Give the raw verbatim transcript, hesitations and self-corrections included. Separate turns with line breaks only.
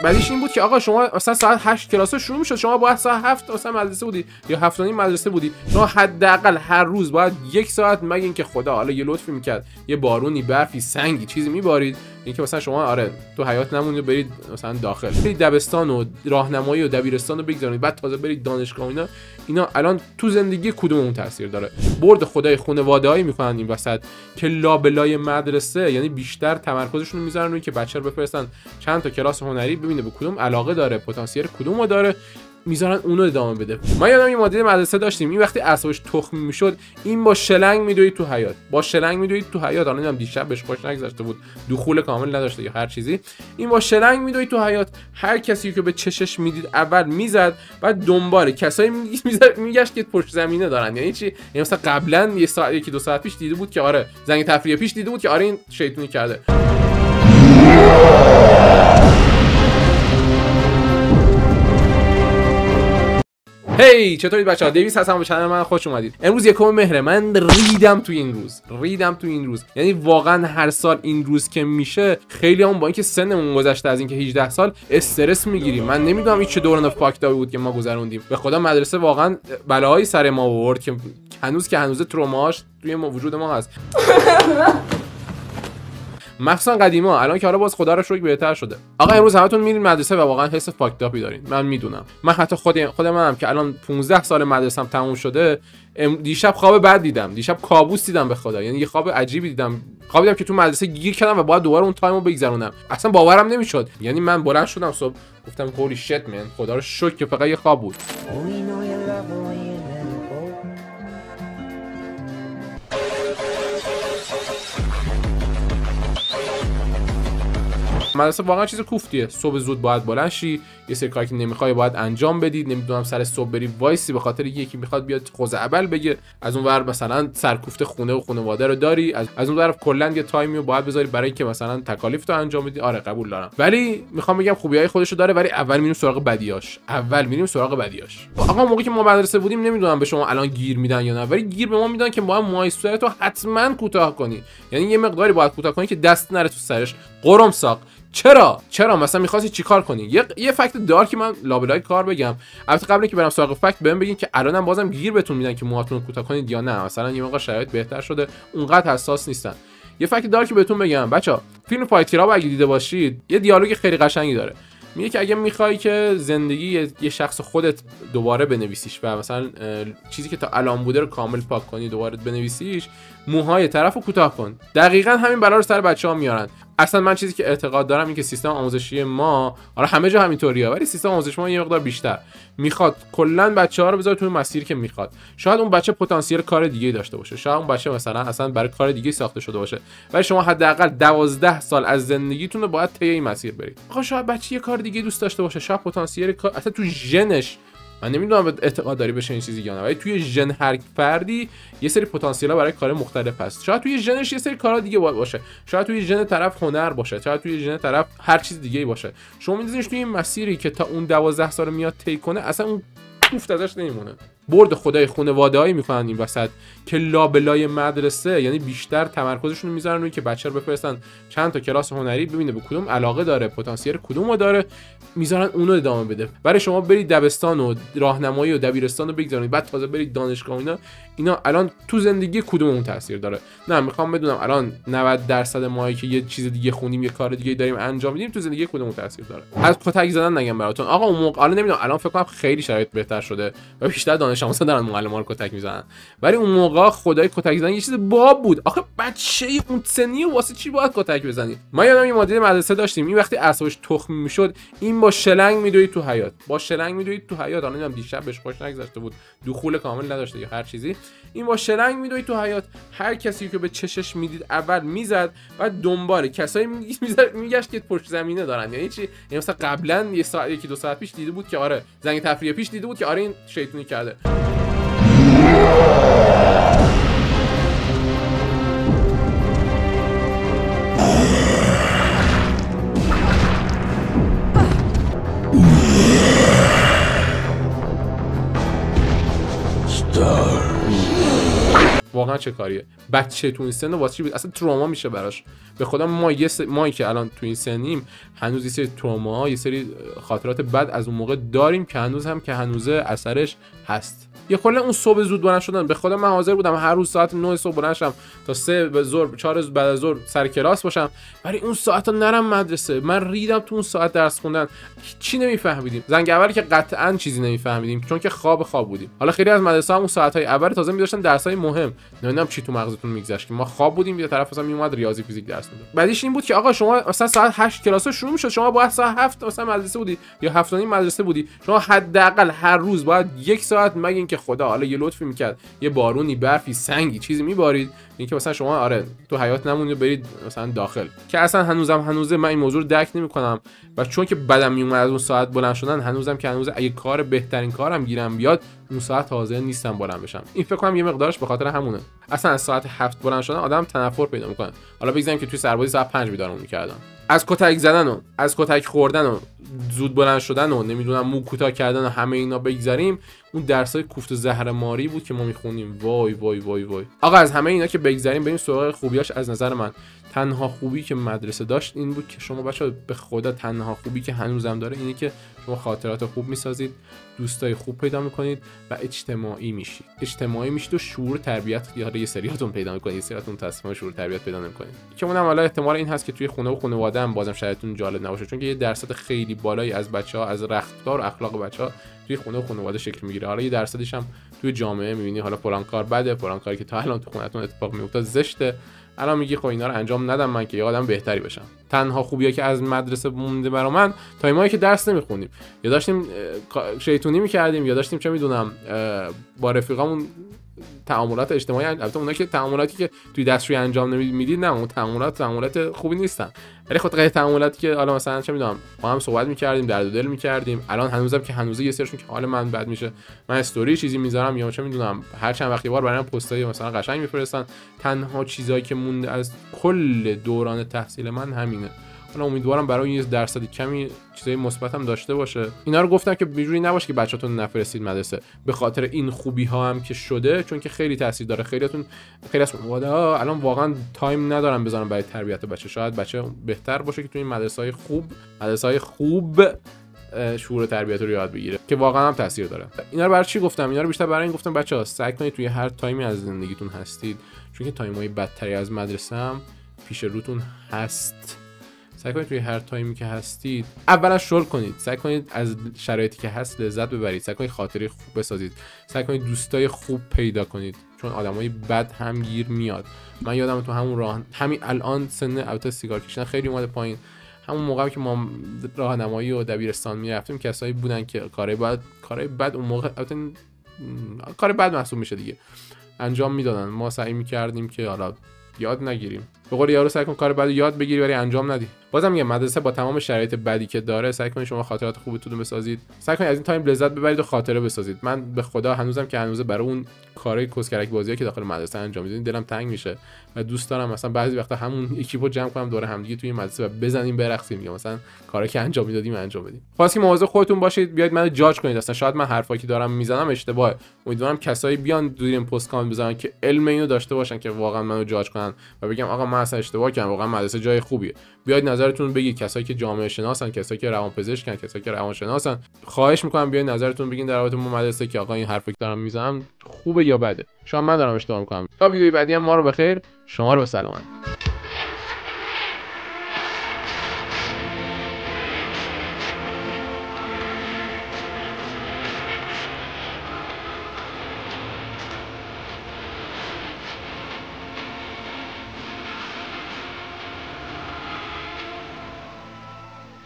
بعدیش این بود که آقا شما مثلا ساعت هشت کلاس شروع میشد، شما باید ساعت هفت مثلا مدرسه بودی یا هفت و نیم مدرسه بودی، شما حداقل هر روز باید یک ساعت، مگه اینکه خدا حالا یه لطفی میکرد یه بارونی، برفی، سنگی چیزی میبارید، اینکه مثلا شما آره تو حیات نمونید برید مثلا داخل، برید دبستان و راهنمایی و دبیرستان رو بگذارید، بعد تازه برید دانشگاه. اینا اینا الان تو زندگی کدوممون تاثیر داره؟ برد خدای خانواده‌ای میکنن این وسط که لابلای مدرسه، یعنی بیشتر تمرکزشون رو میذارن روی که بچه رو بفرستن چند تا کلاس هنری، ببینه به کدوم علاقه داره، پتانسیل کدومو داره، میذارن اونو ادامه بده. ما یادم یه مدیر مدرسه داشتیم، این وقتی اعصابش تخم میشد این با شلنگ میدوید تو حیاط، با شلنگ میدوید تو حیاط. الان دیدم دیشب بهش خوش نگذشته بود، دخول کامل نداشته یا هر چیزی، این با شلنگ میدوید تو حیاط. هر کسی که به چشش میدید اول میزد، بعد دنبال کسایی میزد میگشت که پشت زمینه دارن. یعنی چی؟ یعنی مثلا قبلا یه ساعت یکی دو ساعت پیش دیده بود که آره زنگ تفریح پیش دیده بود که آره این شیطونی کرده. هی hey, چطورید بچه‌ها؟ دیویس هستم، به چنل من خوش اومدید. امروز یکم مهره. من ریدم تو این روز ریدم تو این روز یعنی واقعا هر سال این روز که میشه خیلی هم با اینکه سنمون گذشته از اینکه هجده سال استرس میگیریم. من نمیدونم این چه دوران فاکتابی بود که ما گذروندیم. به خدا مدرسه واقعا بلاهای سر ما آورد که هنوز که هنوز تروماش توی ما وجود ما هست. مخصوصا قدیما، الان که حالا باز خدا رو شکر بهتر شده. آقا امروز همتون میرین مدرسه و واقعا حس فاکتاپی دارین، من میدونم. من حتی خود خود منم که الان پانزده سال مدرسه‌ام تموم شده، دیشب خواب بد دیدم، دیشب کابوس دیدم به خدا. یعنی یه خواب عجیبی دیدم، خواب دیدم که تو مدرسه گیر کردم و باید دوباره اون تایمو بگذرونم. اصلا باورم نمیشد. یعنی من بلند شدم صبح گفتم هولی شت من، خدا رو شکر که فقط یه خواب بود. مدرسه واقعا چیز کوفتیه. صبح زود باید بلند شی، یه سری کاری که نمیخوای باید انجام بدید. نمیدونم سر صبح بری وایسی به خاطر یکی میخواد بیاد خزعبل بگه، از اون ور مثلا سرکوفت خونه و خانواده رو داری، از, از اون ور کلا یه تایمی رو باید بذاری برای اینکه مثلا تکالیف تو انجام بدی. آره قبول دارم، ولی میخوام بگم خوبیای خودشو داره، ولی اول میریم سراغ بدیاش. اول میریم سراغ بدیاش. آقا موقعی که ما مدرسه بودیم نمیدونم به شما الان گیر میدن یا نه، ولی گیر به ما میدن که ما موهای صورتو حتما کوتاه کنی. یعنی یه مقداری باید کوتاه کنی که دست نره تو سرش. قرم ساق. چرا چرا مثلا می‌خواستی چیکار کنی؟ یه یه فکت دار که من لابلای کار بگم. البته قبل اینکه برم سراغ فکت بهم بگین که الانم بازم گیر بهتون میدن که موهاتون رو کوتاه کنید یا نه، مثلا یه موقع شرایط بهتر شده اونقدر حساس نیستن. یه فکت دار که بهتون بگم بچا، فیلم فایت کلاب اگه دیده باشید یه دیالوگ خیلی قشنگی داره. میگه که اگه میخوای که زندگی یه شخص خودت دوباره بنویسیش و مثلا چیزی که تا الان بوده رو کامل پاک کنی دوباره بنویسیش، موهای طرفو کوتاه کن. دقیقاً همین بلا رو سر بچه‌ها میارن. اصلا من چیزی که اعتقاد دارم این که سیستم آموزشی ما، آره همه جا همینطوریه، ولی سیستم آموزشی ما یه مقدار بیشتر میخواد کلا بچه‌ها رو بذاره توی مسیری که میخواد. شاید اون بچه پتانسیل کار دیگه داشته باشه، شاید اون بچه مثلا اصلا برای کار دیگه ساخته شده باشه، ولی شما حداقل دوازده سال از زندگیتون رو باید طی این مسیر برید. آقا شاید بچه یه کار دیگه دوست داشته باشه، شاید پتانسیل کار اصلا تو ژنش، من نمیدونم اعتقاد داری بشه این چیزی یا نه، ولی توی ژن هر فردی یه سری پتانسیل‌ها برای کار مختلف هست. شاید توی ژنش یه سری کارا دیگه باشه، شاید توی ژن طرف هنر باشه، شاید توی ژن طرف هر چیز دیگه‌ای باشه. شما می‌ذارینش توی این مسیری که تا اون دوازده سال میاد طی کنه، اصلا اون کوفت ازش نمیمونه. برد خدای خانواده‌ای میکنن این وسط که لابلای مدرسه، یعنی بیشتر تمرکزشون رو میذارن روی که بچه رو بفرستن چند تا کلاس هنری، ببینه به کدوم علاقه داره، پتانسیل کدومو داره، میذارن اونو ادامه بده. برای شما برید دبستان و راهنمایی و دبیرستان رو بگذارید، بعد تازه برید دانشگاه. اینا اینا الان تو زندگی کدوممون تاثیر داره؟ نه میخوام بدونم الان نود درصد ماهی که یه چیز دیگه خونیم، یه کار دیگه داریم انجام میدیم، تو زندگی کدوممون تاثیر داره؟ از کتک زدن نگم براتون. آقا اون موقع الان نمیدونم، الان فکر کنم خیلی شرایط بهتر شده و بیشتر دانش آموزا دارن معلما رو کتک میزنن، ولی اون موقع خدای کتک زدن یه چیز باب بود. آخه بچه اون سنی واسه چی باید کتک بزنی؟ ما یادم یه مدیر مدرسه داشتیم، این وقتی اعصابش تخم میشد این با شلنگ میدوید تو حیاط، با شلنگ میدوید تو حیاط. الان دیدم دیشب بهش خوش نگذشته بود، دخول کامل نداشته یا هر چیزی، این با شلنگ میدوید تو حیاط. هر کسی که به چشش میدید اول میزد، بعد دنبال کسایی میگشت که پشت زمینه دارن. یعنی چی؟ یعنی مثلا قبلا یه ساعت یکی دو ساعت پیش دیده بود که آره زنگ تفریح پیش دیده بود که آره این شیطونی کرده. واقعا چه کاریه؟ بچه تو این سن واسه چی بود؟ اصلا تروما میشه براش. به خدا ما یه س... ما که الان تو این سنیم هنوز یه سری تروما، یه سری خاطرات بد از اون موقع داریم که هنوز هم که هنوزه اثرش هست. یا کلا اون صبح زود بلند شدن، به خدا من حاضر بودم هر روز ساعت نه صبح بلند شم تا سه به ظهر چهار بعد از ظهر سر کلاس باشم، ولی اون ساعتا نرم مدرسه. من ریدم تو اون ساعت درس خوندن، چی نمیفهمیدیم. زنگ اولی که قطعا چیزی نمیفهمیدیم چون که خواب خواب بودیم. حالا خیلی از مدرسه هم اون ساعت‌های اول تازه می‌داشتن درسای مهم، نمیدونم چی تو مغزتون میگذشت که ما خواب بودیم، یه طرف مثلا میومد ریاضی فیزیک درس میداد. بعدیش این بود که آقا شما مثلا ساعت هشت کلاس شروع میشد، شما باید ساعت هفت مثلا مدرسه بودی یا هفت و نیم مدرسه بودی، شما حداقل هر روز باید یک ساعت، مگه اینکه خدا حالا یه لطفی میکرد یه بارونی برفی سنگی چیزی میبارید اینکه مثلا شما آره تو حیات نمونید برید مثلا داخل، که اصلا هنوزم هنوزه من این موضوع رو درک نمیکنم. و چون که بدم میومد از اون ساعت بلند شدن، هنوزم که هنوز اگه کار بهترین کارم گیرم بیاد اون ساعت حاضر نیستم بلند بشم. این فکر کنم یه مقدارش به خاطر همونه. اصلا از ساعت هفت بلند شدن آدم تنفر پیدا میکنه. حالا بگذاریم که توی سربازی ساعت پنج بیدارمون میکردن. از کتک زدن و از کتک خوردن و زود بلند شدن و نمیدونم مو کوتاه کردن و همه اینا بگذاریم، اون درسای کوفت و زهرماری بود که ما میخونیم. وای وای وای وای. آقا از همه اینا که بگذاریم بریم سراغ خوبیاش. از نظر من تنها خوبی که مدرسه داشت این بود که شما بچه‌ها به خدا تنها خوبی که هنوزم داره اینه که شما خاطرات خوب میسازید، دوستای خوب پیدا میکنید و اجتماعی میشید. اجتماعی میشید و شعور تربیت یا یه سریاتون پیدا میکنید، یه سریاتون تصمیم شعور تربیت پیدا نمیکنید. که اونم حالا احتمال این هست که توی خونه و خانواده هم بازم شرایطتون جالب نباشه، چون که یه درصد خیلی بالایی از بچه‌ها از رفتار و اخلاق بچه‌ها توی خونه و خانواده شکل میگیره. حالا یه درصدش هم توی جامعه میبینی حالا فلان کار بده، فلان کاری که تا الان تو خونه‌تون اتفاق میفته زشته، الان میگی خب اینا رو انجام ندم من که یه آدم بهتری بشم. تنها خوبیه که از مدرسه مونده برا من تایمایی که درس نمیخوندیم یا داشتیم شیطونی میکردیم یا داشتیم چه میدونم با رفیقامون تعاملات اجتماعی، البته اونایی که تعاملاتی که توی دستشویی انجام نمیدید نه اون تعاملات تعاملات خوبی نیستن، ولی خود غیر تعاملاتی که حالا مثلا چه میدونم با هم صحبت میکردیم، درد و دل میکردیم. الان هنوزم که هنوزه یه سرشون که حال من بد میشه من استوری چیزی میذارم یا چه میدونم هر چند وقتی بار برام پستای مثلا قشنگ میفرستن. تنها چیزایی که مونده از کل دوران تحصیل من همینه. حالا امیدوارم برای این درصد کمی چیزای مثبت هم داشته باشه. اینا رو گفتم که بیجوری نباشه که بچه‌تون نفرستید مدرسه به خاطر این خوبی ها هم که شده، چون که خیلی تاثیر داره. خیلیاتون خیلی از خانواده‌ها الان واقعا تایم ندارن بذارن برای تربیت بچه. شاید بچه بهتر باشه که تو این مدرسه‌های خوب مدرسه‌های خوب شعور تربیت رو یاد بگیره که واقعا هم تاثیر داره. اینا رو برای چی گفتم؟ اینا رو بیشتر برای این گفتم بچه‌ها سعی کنید توی هر تایمی از زندگیتون هستید، چون که تایم‌های بدتری از مدرسه هم پیش روتون هست. سعی کنید توی هر تایمی که هستید اولا شغل کنید، سعی کنید از شرایطی که هست لذت ببرید، سعی کنید خاطره خوب بسازید، سعی کنید دوستای خوب پیدا کنید، چون آدمای بد هم گیر میاد. من یادم تو همون راه همین الان سن البته سیگار کشیدن خیلی اومده پایین، همون موقعی که ما راهنمایی و دبیرستان میرفتیم کسایی بودن که کارهای بد کارهای بد اون موقع البته کار بد محسوب میشه دیگه انجام میدادن. ما سعی میکردیم که حالا یاد نگیریم. به قول یارو سعی کن کار بد یاد بگیری ولی انجام ندی. بازم میگم مدرسه با تمام شرایط بدی که داره سعی کنید شما خاطرات خوبتون رو بسازید، سعی کنید از این تایم لذت ببرید و خاطره بسازید. من به خدا هنوزم که هنوزه برای اون کارهای کسکرک بازیایی که داخل مدرسه انجام میدین دلم تنگ میشه و دوست دارم مثلا بعضی وقتا همون اکیپو جمع کنم دور همدیگه توی مدرسه و بزنیم برقصیم یا مثلا کاری که انجام میدادیم انجام بدیم. خاصی مواظب خودتون باشید، بیاید منو جاج کنید. اصلا شاید من حرفایی که دارم میزنم اشتباهه. امیدوارم کسایی بیان دور این پست کامنت بزنن که علم اینو داشته باشن که واقعا منو جاج کنن و بگم آقا من اصلا اشتباه کردم، واقعا مدرسه جای خوبیه. بیاید نظرتون بگید. کسایی که جامعه شناسن، کسایی که روانپزشکن، کسایی که روانشناسن، خواهش میکنم بیاید نظرتون بگین در رابطه با مدرسه که آقا این حرفی که دارم میزنم خوبه یا بده. شاید من دارم اشتباه میکنم. تا ویدیوی بعدی هم ما رو بخیر، شما رو به سلامت.